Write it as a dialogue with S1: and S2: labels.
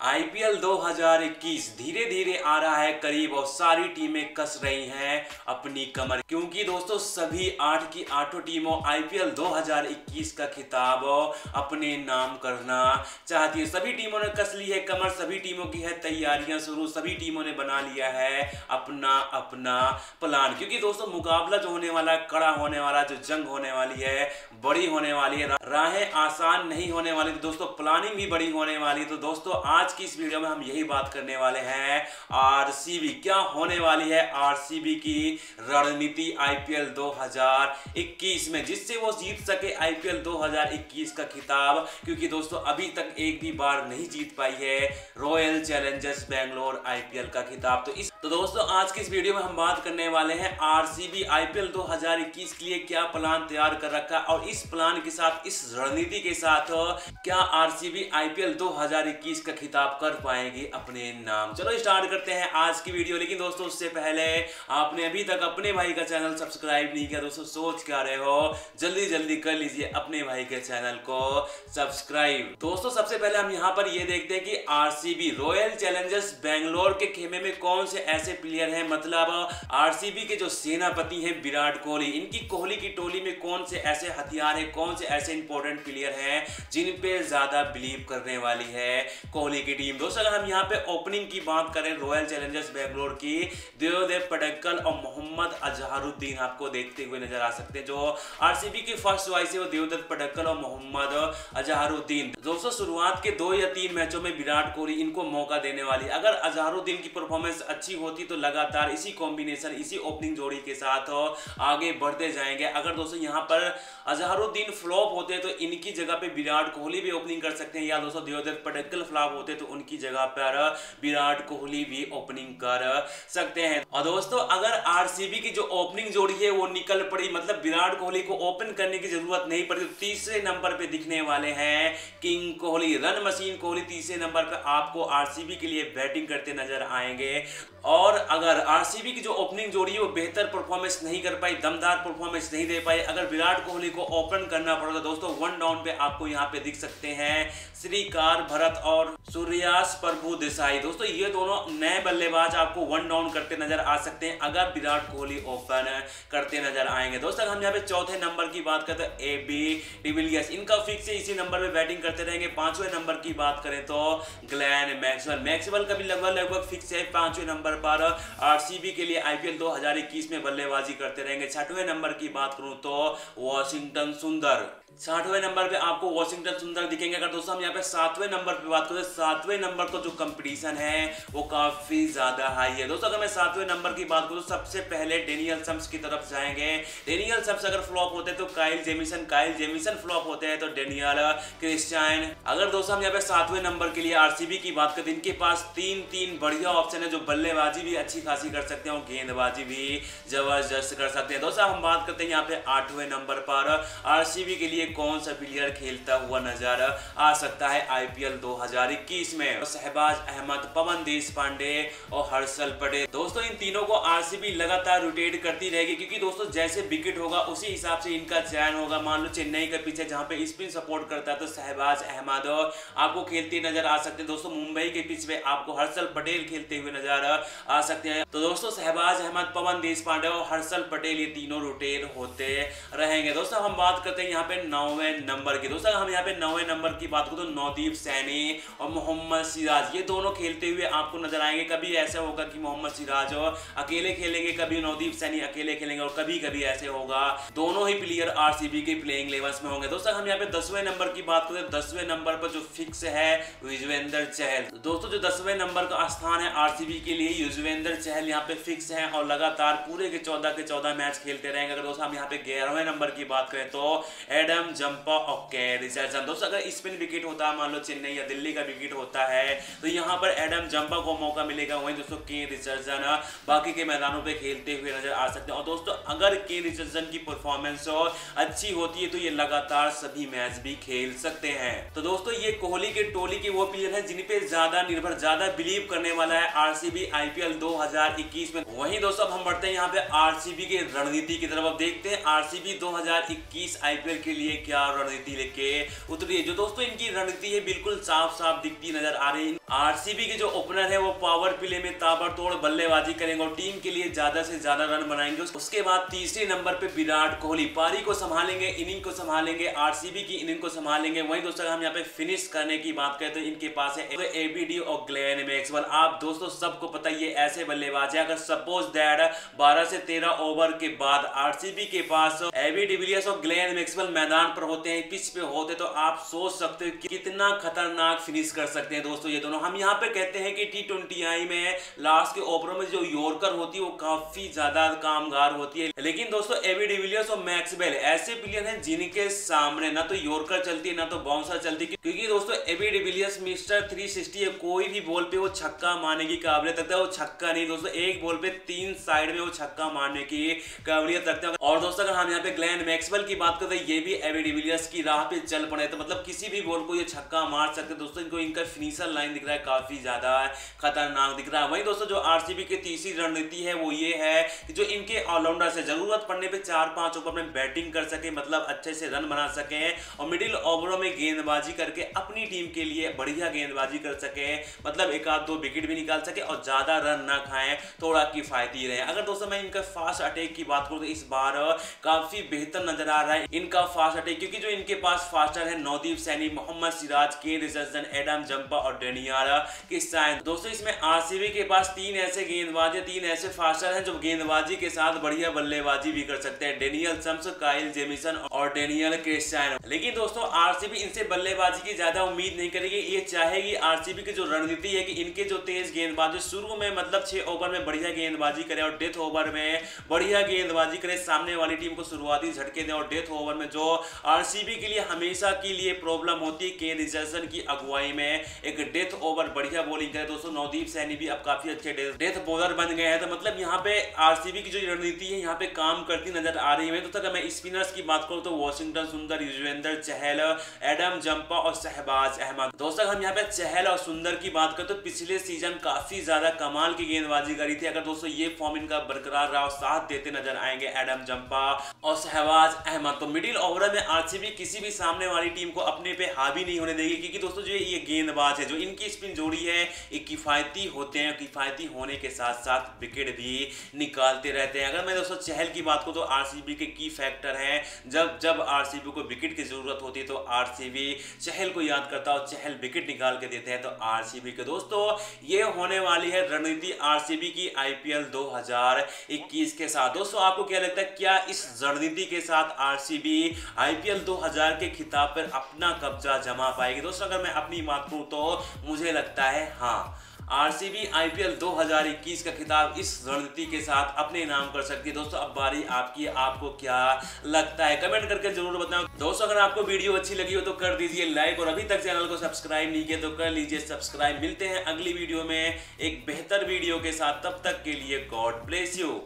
S1: IPL 2021 धीरे धीरे आ रहा है करीब और सारी टीमें कस रही हैं अपनी कमर, क्योंकि दोस्तों सभी 8 की 8 टीमों आईपीएल 2021 का खिताब अपने नाम करना चाहती है। सभी टीमों ने कस ली है कमर, सभी टीमों की है तैयारियां शुरू, सभी टीमों ने बना लिया है अपना अपना प्लान, क्योंकि दोस्तों मुकाबला जो होने वाला है, कड़ा होने वाला, जो जंग होने वाली है, बड़ी होने वाली है, राहें आसान नहीं होने वाली, तो दोस्तों प्लानिंग भी बड़ी होने वाली है। तो दोस्तों आज की इस वीडियो में हम यही बात करने वाले हैं आरसीबी क्या होने वाली है, आरसीबी की रणनीति आईपीएल 2021 में, जिससे वो जीत सके आईपीएल 2021 का खिताब, क्योंकि दोस्तों अभी तक एक भी बार नहीं जीत पाई है रॉयल चैलेंजर्स बेंगलोर आईपीएल का खिताब। तो दोस्तों आज की इस वीडियो में हम बात करने वाले हैं आरसीबी आईपीएल 2021 के लिए क्या प्लान तैयार कर रखा है, और इस प्लान के साथ, इस रणनीति के साथ क्या आरसीबी आईपीएल 2021 का खिताब कर पाएगी अपने नाम। चलो स्टार्ट करते हैं आज की वीडियो। लेकिन दोस्तों उससे पहले आपने अभी तक अपने भाई का चैनल सब्सक्राइब नहीं किया, दोस्तों सोच क्या रहे हो, जल्दी जल्दी कर लीजिए अपने भाई के चैनल को सब्सक्राइब। दोस्तों सबसे पहले हम यहाँ पर ये देखते हैं कि आरसीबी रॉयल चैलेंजर्स बेंगलोर के खेमे में कौन से ऐसे प्लेयर हैं, मतलब आरसीबी के जो सेनापति हैं विराट कोहली, इनकी कोहली की टोली में कौन से ऐसे हथियार हैं, कौन से ऐसे इंपॉर्टेंट प्लेयर हैं जिन पे ज्यादा बिलीव करने वाली है कोहली की टीम। दोस्तों अगर हम यहाँ पे ओपनिंग की बात करें रॉयल चैलेंजर्स बेंगलोर की, देवदेव पडक्कल और मोहम्मद अजहरुद्दीन आपको देखते हुए नजर आ सकते हैं। जो आरसीबी की फर्स्ट चॉइस है वो देवदत्त पडक्कल और मोहम्मद अजहरुद्दीन। दोस्तों शुरुआत के 2 या 3 मैचों में विराट कोहली इनको मौका देने वाली, अगर अजहरुद्दीन की परफॉर्मेंस अच्छी होती तो लगातार इसी कॉम्बिनेशन, इसी ओपनिंग जोड़ी के साथ आगे बढ़ते जाएंगे। अगर दोस्तों यहाँ पर अजहरुद्दीन फ्लॉप होते तो इनकी जगह पे विराट कोहली भी ओपनिंग कर सकते हैं, या दोस्तों देवदत्त पडक्कल फ्लॉप होते तो उनकी जगह पर विराट कोहली भी ओपनिंग कर सकते हैं। और दोस्तों अगर आरसीबी की जो ओपनिंग जोड़ी है वो निकल पड़ी, मतलब विराट कोहली को ओपन करने की जरूरत नहीं पड़ी, तो तीसरे नंबर पे दिखने वाले हैं king Kohli, run machine Kohli तीसरे नंबर पे आपको आरसीबी के लिए बैटिंग करते नजर आएंगे। और अगर आरसीबी की जो ओपनिंग जोड़ी है वो बेहतर परफॉर्मेंस नहीं कर पाई, दमदार परफॉर्मेंस नहीं दे पाई, अगर विराट कोहली को ओपन करना पड़ा तो दोस्तों 1 डाउन पे आपको यहाँ पे दिख सकते हैं श्रीकार भरत और सूर्यास प्रभु देसाई। दोस्तों ये दोनों नए बल्लेबाज आपको 1 डाउन करते नजर आ सकते हैं अगर विराट कोहली ओपन करते नजर आएंगे। दोस्तों हम यहाँ पे चौथे नंबर की बात करते हैं एबी डिविलियर्स, इनका फिक्स है, इसी नंबर पे बैटिंग करते रहेंगे। 5वें नंबर की बात करें तो ग्लेन मैक्सवेल का भी लगभग फिक्स है 5वें नंबर पर आरसीबी के लिए आईपीएल 2021 में बल्लेबाजी करते रहेंगे। 6वें नंबर की बात करूं तो वॉशिंगटन सुंदर, 6वें नंबर पे आपको वॉशिंगटन सुंदर दिखेंगे। अगर दोस्तों हम यहाँ पे 7वें नंबर पे बात करें, 7वें नंबर का जो कंपटीशन है वो काफी ज्यादा हाई है। दोस्तों अगर मैं 7वें नंबर की बात करूं तो सबसे पहले डेनियल सम्स की तरफ जाएंगे। डेनियल सम्स अगर फ्लॉप होते हैं तो काइल जेमिसन फ्लॉप होते हैं तो डेनियल क्रिस्टियन। अगर दोस्तों हम यहाँ पे 7वें नंबर के लिए आरसीबी की बात करें, इनके पास 3 बढ़िया ऑप्शन है, जो बल्लेबाजी भी अच्छी खासी कर सकते हैं और गेंदबाजी भी जबरदस्त कर सकते हैं। दोस्तों हम बात करते हैं यहाँ पे 8वें नंबर पर आरसीबी के लिए कौन सा प्लेयर खेलता हुआ नजर आ सकता है आईपीएल 2021 में, शहबाज अहमद, पवन देशपांडे और हर्षल पटेल। दोस्तों इन तीनों को आरसीबी लगातार रोटेट करती रहेगी, क्योंकि दोस्तों जैसे विकेट होगा उसी हिसाब से इनका चयन होगा। मान लो चेन्नई के पीछे जहां पे स्पिन सपोर्ट करता है तो शहबाज अहमद आपको खेलते नजर आ सकते हैं। दोस्तों मुंबई के पिच पे आपको हर्षल पटेल खेलते हुए नजर आ सकते हैं। तो दोस्तों शहबाज अहमद, पवन देशपांडे और हर्षल पटेल ये तीनों रोटेट होते रहेंगे। दोस्तों हम बात करते हैं यहाँ पे 9वें नंबर की। दोस्तों हम यहाँ पे 9वें नंबर की बात करें तो नवदीप सैनी और मोहम्मद सिराज ये दोनों खेलते हुए आपको नजर आएंगे। कभी ऐसा होगा कि मोहम्मद सिराज अकेले खेलेंगे, कभी नवदीप सैनी अकेले खेलेंगे, और कभी कभी ऐसे होगा दोनों ही प्लेयर आरसीबी के प्लेइंग लेवल्स में होंगे। दोस्तों हम यहाँ पे 10वें नंबर की बात करें, 10वें नंबर पर जो फिक्स है युजवेंद्र चहल। दोस्तों जो 10वें नंबर का स्थान है आरसीबी के लिए, युजवेंद्र चहल यहाँ पे फिक्स है और लगातार पूरे के 14 मैच खेलते रहेंगे। अगर दोस्तों हम यहाँ पे 11वें नंबर की बात करें तो एडम जंपा और के रिचर्डसन। दोस्तों अगर स्पिन विकेट होता है, मान लो चेन्नई या दिल्ली का विकेट होता है, तो यहाँ पर एडम जंपा को मौका मिलेगा, वहीं दोस्तों के रिचर्डसन बाकी के मैदानों पे खेलते हुए नजर आ सकते हैं। और दोस्तों अगर के रिचर्डसन की परफॉर्मेंस अच्छी होती है तो ये लगातार सभी मैच भी खेल सकते हैं। तो दोस्तों ये कोहली के टोली के वो प्लेयर है जिन पे ज्यादा निर्भर, ज्यादा बिलीव करने वाला है आरसीबी आईपीएल 2021 में। वहीं दोस्तों अब हम बढ़ते हैं यहाँ पे आरसीबी के रणनीति की तरफ। अब देखते हैं आरसीबी 2021 आईपीएल के लिए क्या रणनीति लेके उतरी है। जो दोस्तों इनकी रणनीति है बिल्कुल साफ साफ दिखती नजर आ रही है। आरसीबी के जो ओपनर है वो पावर प्ले में ताबड़तोड़ बल्लेबाजी करेंगे और टीम के लिए ज्यादा से ज्यादा रन बनाएंगे। उसके बाद तीसरे नंबर पे विराट कोहली पारी को संभालेंगे, इनिंग को संभालेंगे, आरसीबी की इनिंग को संभालेंगे। वहीं दोस्तों हम यहाँ पे फिनिश करने की बात करें तो इनके पास है एबीडी और ग्लेन मैक्सवेल। आप दोस्तों सबको पता है ये ऐसे बल्लेबाज है, अगर सपोज दैट 12 से 13 ओवर के बाद आरसीबी के पास एबी डिविलियर्स और ग्लेन मैक्सवेल मैदान पर होते हैं, पिच पे होते, तो आप सोच सकते हो कि कितना खतरनाक फिनिश कर सकते हैं दोस्तों ये दोनों। हम यहाँ पे कहते हैं कि T20I में लास्ट के ओवरों में जो यॉर्कर होती है वो काफी ज्यादा कामगार होती है, लेकिन दोस्तों एबी डिविलियर्स और मैक्सवेल ऐसे प्लेयर हैं जिनके सामने ना तो यॉर्कर चलती है ना तो बाउंसर चलती है, क्योंकि दोस्तों एबी डिविलियर्स मिस्टर 360 है, कोई भी बॉल पे वो छक्का मारने की काबिलियत रखता है। वो छक्का नहीं दोस्तों, एक बॉल पे 3 साइड में वो छक्का मारने की काबिलियत रखते हैं। और दोस्तों अगर हम यहाँ पे ग्लेन मैक्सवेल की बात करते हैं, ये भी एबी डिविलियर्स की राह पे चल पड़े, तो मतलब किसी भी बॉल को ये छक्का मार सकते हैं दोस्तों। इनको इनका फिनिशर लाइन दिख रहा है काफी ज्यादा खतरनाक दिख रहा है। वहीं दोस्तों जो आरसीबी की तीसरी रणनीति है वो ये है कि जो इनके ऑलराउंडर से जरूरत पड़ने पे 4-5 ओवर में बैटिंग कर सके, मतलब अच्छे से रन बना सके और मिडिल ओवरों में गेंदबाजी करके अपनी टीम के लिए बढ़िया गेंदबाजी कर सके, मतलब एक आध दो विकेट भी निकाल सके और ज्यादा रन ना खाएं, थोड़ा किफायती रहे। अगर दोस्तों मैं इनका फास्ट अटैक की बात करूं तो इस बार काफी बेहतर नजर आ रहा है इनका फास्ट अटैक, क्योंकि जो इनके पास फास्टर है Navdeep Saini, Mohammed Siraj, K Richardson, Adam Zampa और डेनियल किस्साइन। दोस्तों इसमें आरसीबी के पास 3 ऐसे गेंदबाज, 3 ऐसे फास्टर हैं जो गेंदबाजी के साथ बढ़िया बल्लेबाजी भी कर सकते हैं, डेनियल सम्स, काइल जेमिसन और डेनियल किस्साइन। लेकिन दोस्तों आरसीबी इनसे बल्लेबाजी की ज्यादा उम्मीद नहीं करेगी। ये चाहेगी आरसीबी की जो रणनीति है कि इनके जो तेज गेंदबाज शुरू में मतलब 6 ओवर में बढ़िया गेंदबाजी करे और डेथ ओवर में बढ़िया गेंदबाजी करे, सामने वाली टीम को शुरुआती झटके दे। और डेथ ओवर में जो आरसीबी के लिए हमेशा के लिए प्रॉब्लम होती है, के रिचर्डसन की अगुवाई में एक डेथ ओवर बढ़िया बॉलिंग करे दोस्तों। नवदीप सैनी भी अब काफी अच्छे डेथ बॉलर बन गए हैं, तो मतलब यहाँ पे आरसीबी की जो रणनीति है यहाँ पे काम करती नजर आ रही है। तो अगर मैं स्पिनर्स की बात करूँ तो वॉशिंगटन सुंदर, युजवेंद्र चहल, एडम जंपा और शहबाज अहमद। दोस्तों हम यहाँ पे चहल और सुंदर की बात करें तो पिछले सीजन काफी ज्यादा कमाल की गेंदबाजी करी थी। अगर दोस्तों ये फॉर्म इनका बरकरार रहा, साथ देते नजर आएंगे एडम जंपा और शहबाज अहमद, तो मिडिल ओवर में आरसीबी किसी भी सामने वाली टीम को अपने पे हावी नहीं होने देगी, क्योंकि दोस्तों जो ये गेंदबाज है, जो इनकी स्पिन जोड़ी है, ये किफायती होते हैं, किफायती होने के साथ साथ विकेट भी निकालते रहते हैं। अगर मैं दोस्तों चहल की बात करूं तो आरसीबी के की फैक्टर हैं, जब जब आरसीबी को विकेट की जरूरत होती है तो आरसीबी चहल को याद करता है और चहल विकेट निकाल के देते हैं। तो आरसीबी के दोस्तों ये होने वाली है रणनीति आरसीबी की आईपीएल 2021 के साथ। दोस्तों आपको क्या लगता है, क्या इस रणनीति के साथ आरसीबी आईपीएल 2000 के खिताब पर अपना कब्जा जमा पाएगी? दोस्तों अगर मैं अपनी बात करूं तो मुझे लगता है हाँ, आरसीबी आईपीएल 2021 का खिताब इस रणनीति के साथ अपने नाम कर सकती है। दोस्तों अब बारी आपकी, आपको क्या लगता है कमेंट करके जरूर बताओ। दोस्तों अगर आपको वीडियो अच्छी लगी हो तो कर दीजिए लाइक और अभी तक चैनल को सब्सक्राइब नहीं किया तो कर लीजिए सब्सक्राइब। मिलते हैं अगली वीडियो में एक बेहतर वीडियो के साथ, तब तक के लिए गॉड ब्लेस यू।